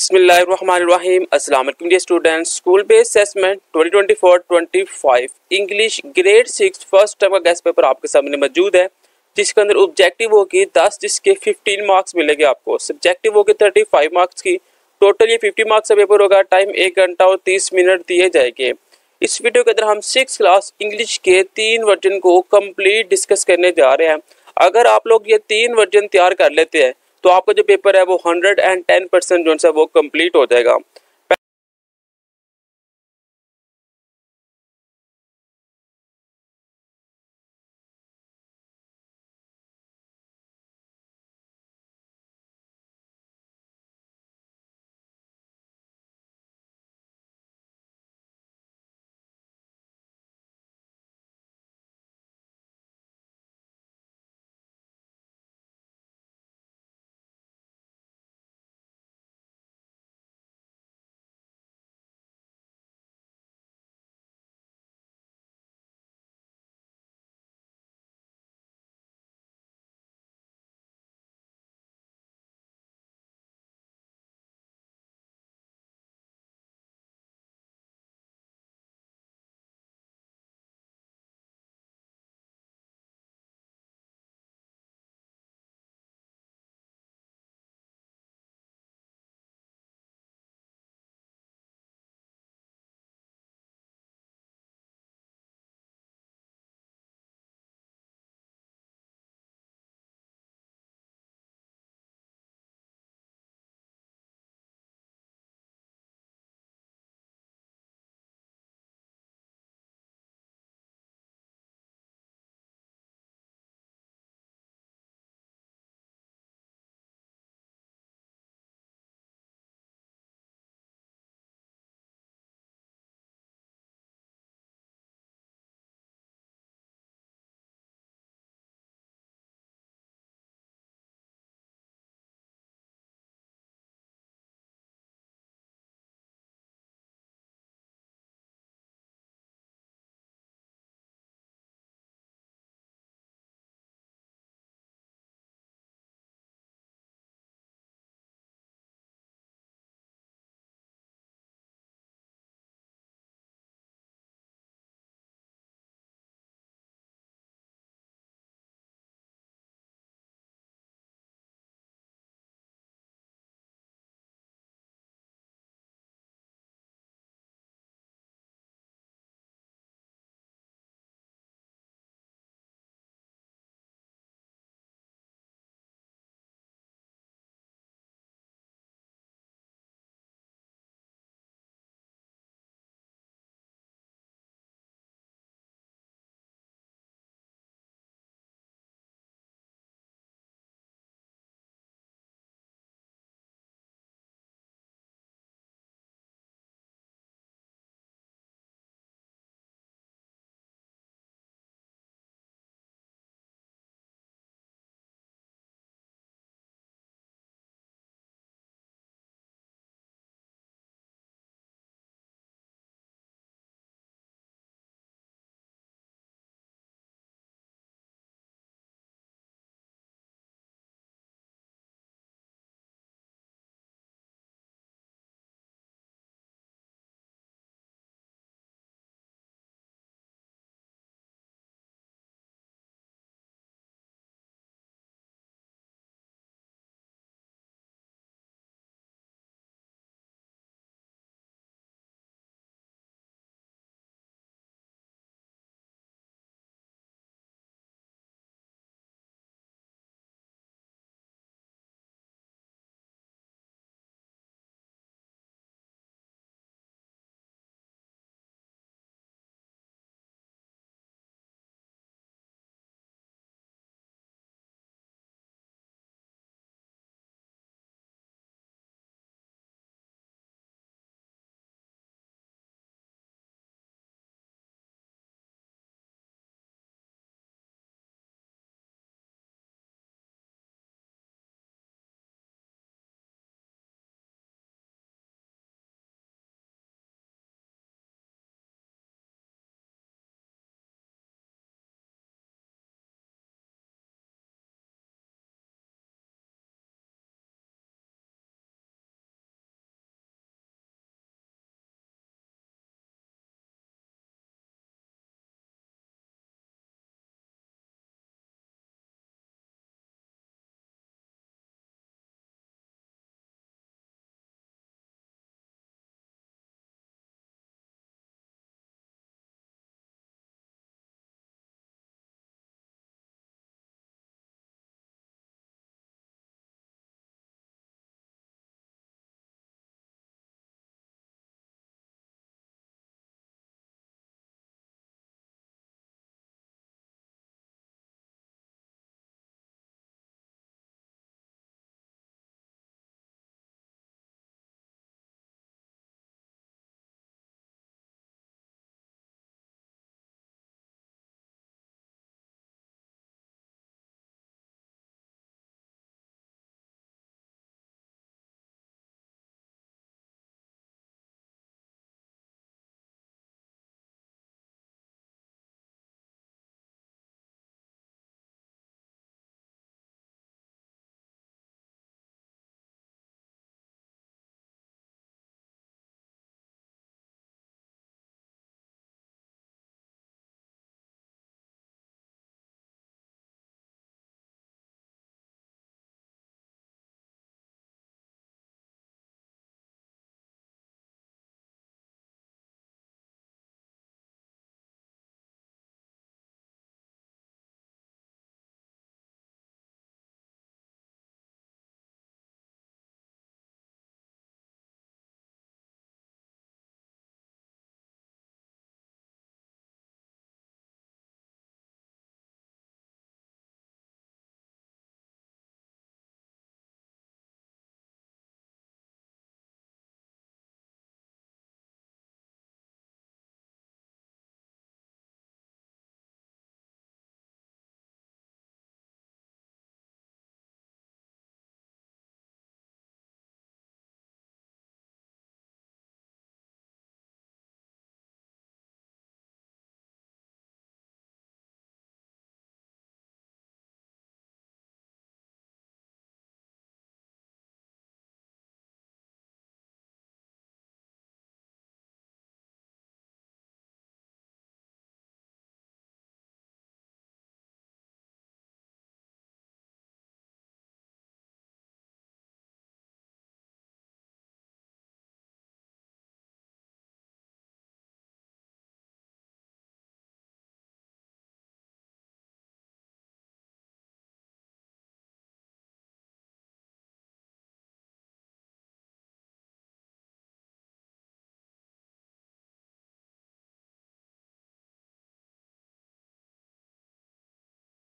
बिस्मिल्लाहिर्रहमानिर्रहीम। अस्सलाम वालेकुम dear students. School based assessment 2024-25 English grade 6 first term का गेस्ट पेपर आपके सामने मौजूद है, जिसके अंदर ऑब्जेक्टिव होगी 10, जिसके 15 मार्क्स मिलेंगे आपको। सब्जेक्टिव होगी 35 मार्क्स की। टोटल ये 50 मार्क्स का पेपर होगा। टाइम 1 घंटा और 30 मिनट दिए जाएंगे। इस वीडियो के अंदर हम 6 क्लास इंग्लिश के 3 वर्जन को कंप्लीट डिस्कस करने जा रहे हैं। अगर आप लोग ये 3 वर्जन तैयार कर लेते हैं तो आपका जो पेपर है वो 110% जो है वो कंप्लीट हो जाएगा।